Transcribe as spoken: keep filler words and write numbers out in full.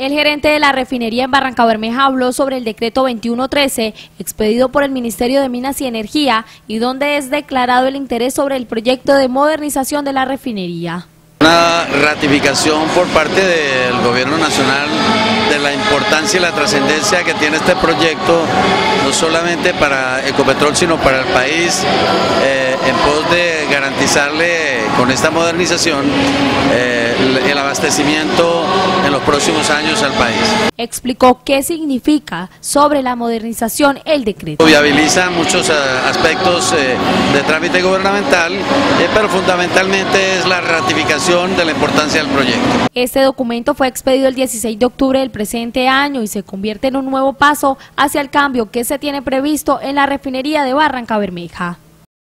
El gerente de la refinería en Barrancabermeja habló sobre el decreto veintiuno trece expedido por el Ministerio de Minas y Energía y donde es declarado el interés sobre el proyecto de modernización de la refinería. Una ratificación por parte del Gobierno Nacional de la importancia y la trascendencia que tiene este proyecto, no solamente para Ecopetrol, sino para el país, eh, en pos de garantizarle con esta modernización eh, el, el abastecimiento en los próximos años al país. Explicó qué significa sobre la modernización el decreto. Viabiliza muchos uh, aspectos eh, de trámite gubernamental, eh, pero fundamentalmente es la ratificación de la importancia del proyecto. Este documento fue expedido el dieciséis de octubre del presente año y se convierte en un nuevo paso hacia el cambio que se tiene previsto en la refinería de Barrancabermeja.